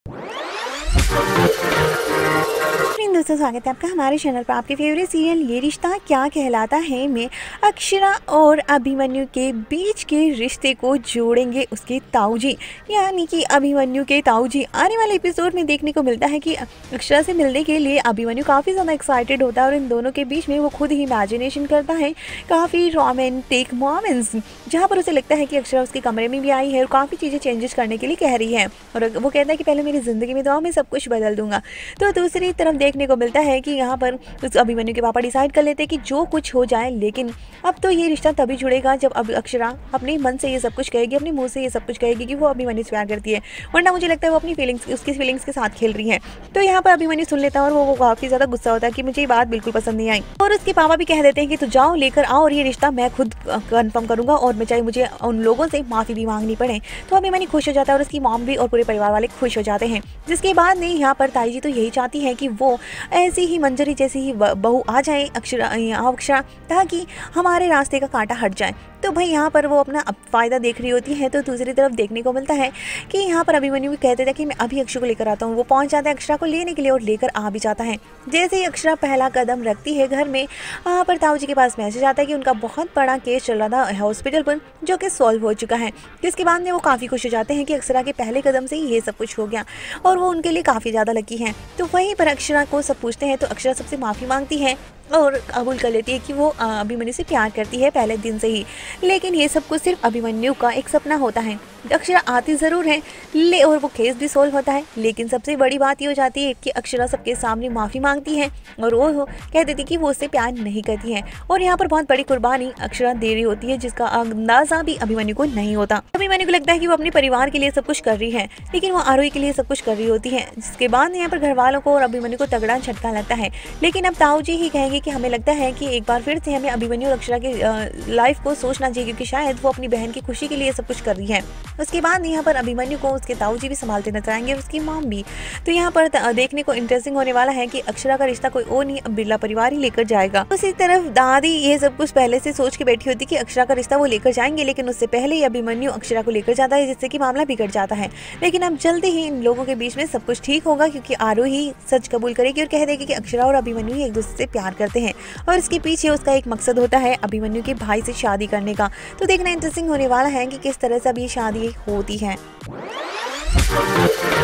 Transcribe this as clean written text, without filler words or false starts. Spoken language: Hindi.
दोस्तों, स्वागत है आपका हमारे चैनल पर। आपके फेवरेट सीरियल ये रिश्ता क्या कहलाता है में अक्षरा और अभिमन्यु के बीच के रिश्ते को जोड़ेंगे उसके ताऊजी, यानी कि अभिमन्यु के ताऊजी। आने वाले एपिसोड में देखने को मिलता है कि अक्षरा से मिलने के लिए अभिमन्यु काफ़ी ज़्यादा एक्साइटेड होता है और इन दोनों के बीच में वो खुद ही इमेजिनेशन करता है काफ़ी रोमांटिक मोमेंट्स, जहाँ पर उसे लगता है कि अक्षरा उसके कमरे में भी आई है और काफ़ी चीज़ें चेंजेस करने के लिए कह रही है और वो कहता है कि पहले मेरी ज़िंदगी में तो मैं सब कुछ बदल दूंगा। तो दूसरी तरफ देखने को मिलता है कि यहाँ पर उस अभिमन्यु के पापा डिसाइड कर लेते हैं कि जो कुछ हो जाए, लेकिन अब तो ये रिश्ता तभी जुड़ेगा जब अब अक्षरा अपने मन से ये सब कुछ कहेगी, अपने मुंह से ये सब कुछ कहेगी कि वो अभिमन्यु से प्यार करती है, वरना मुझे लगता है वो अपनी फीलिंग्स, उसकी फीलिंग्स के साथ खेल रही है। तो यहाँ पर अभिमन्यु सुन लेता है और वो काफ़ी ज़्यादा गुस्सा होता है कि मुझे ये बात बिल्कुल पसंद नहीं आई और उसके पापा भी कह देते हैं कि तो जाओ लेकर आओ और ये रिश्ता मैं खुद कन्फर्म करूंगा और मैं चाहे मुझे उन लोगों से माफ़ी भी मांगनी पड़े। तो अभिमन्यु खुश हो जाता है और उसकी मॉम भी और पूरे परिवार वाले खुश हो जाते हैं। जिसके बाद नहीं, यहाँ पर ताई जी तो यही चाहती है कि वो ऐसी ही मंजरी जैसी ही बहू आ जाए अक्षरा, ताकि हमारे रास्ते का कांटा हट जाए। तो भाई यहाँ पर वो अपना फ़ायदा देख रही होती है। तो दूसरी तरफ देखने को मिलता है कि यहाँ पर अभिमन्यु भी कहते थे कि मैं अभी अक्षरा को लेकर आता हूँ। वो पहुँच जाता है अक्षरा को लेने के लिए और लेकर आ भी जाता है। जैसे ही अक्षरा पहला कदम रखती है घर में, वहाँ पर ताऊ जी के पास मैसेज आता है कि उनका बहुत बड़ा केस चल रहा था हॉस्पिटल पर, जो कि सॉल्व हो चुका है। जिसके बाद में वो काफ़ी खुश हो जाते हैं कि अक्षरा के पहले कदम से ही ये सब कुछ हो गया और वो उनके लिए काफ़ी ज़्यादा लकी हैं। तो वहीं पर अक्षरा को सब पूछते हैं तो अक्षरा सबसे माफ़ी मांगती है और कबूल कर लेती है कि वो अभिमन्यु से प्यार करती है पहले दिन से ही। लेकिन ये सब कुछ सिर्फ अभिमन्यु का एक सपना होता है। अक्षरा आती ज़रूर है और वो केस भी सोल्व होता है, लेकिन सबसे बड़ी बात ये हो जाती है कि अक्षरा सबके सामने माफ़ी मांगती है और वो कह देती कि वो उससे प्यार नहीं करती है और यहाँ पर बहुत बड़ी कुर्बानी अक्षरा दे रही होती है, जिसका अंदाज़ा भी अभिमन्यु को नहीं होता। अभिमन्यु को लगता है कि वो अपने परिवार के लिए सब कुछ कर रही है, लेकिन वो आरोही के लिए सब कुछ कर रही होती है। जिसके बाद यहाँ पर घर वालों को और अभिमन्यु को तगड़ा झटका लगता है। लेकिन अब ताऊ जी ही कहेंगे कि हमें लगता है कि एक बार फिर से हमें अभिमन्यु और अक्षरा की लाइफ को सोचना चाहिए, क्योंकि शायद वो अपनी बहन की खुशी के लिए सब कुछ कर रही है। उसके बाद यहाँ पर अभिमन्यु को उसके ताऊ जी भी संभालते नजर आएंगे, उसकी मॉम भी। तो यहाँ पर देखने को इंटरेस्टिंग होने वाला है कि अक्षरा का रिश्ता कोई और नहीं, बिरला परिवार ही लेकर जाएगा। उसी तरफ दादी ये सब कुछ पहले से सोच के बैठी होती कि अक्षरा का रिश्ता वो लेकर जाएंगे, लेकिन उससे पहले ही अभिमन्यु अक्षरा को लेकर जाता है, जिससे कि मामला बिगड़ जाता है। लेकिन अब जल्दी ही इन लोगों के बीच में सब कुछ ठीक होगा, क्योंकि आरोही सच कबूल करेगी और कह देगी कि अक्षरा और अभिमन्यु ही एक दूसरे से प्यार करते हैं और इसके पीछे उसका एक मकसद होता है अभिमन्यु के भाई से शादी करने का। तो देखना इंटरेस्टिंग होने वाला है कि किस तरह से अब ये शादी होती है।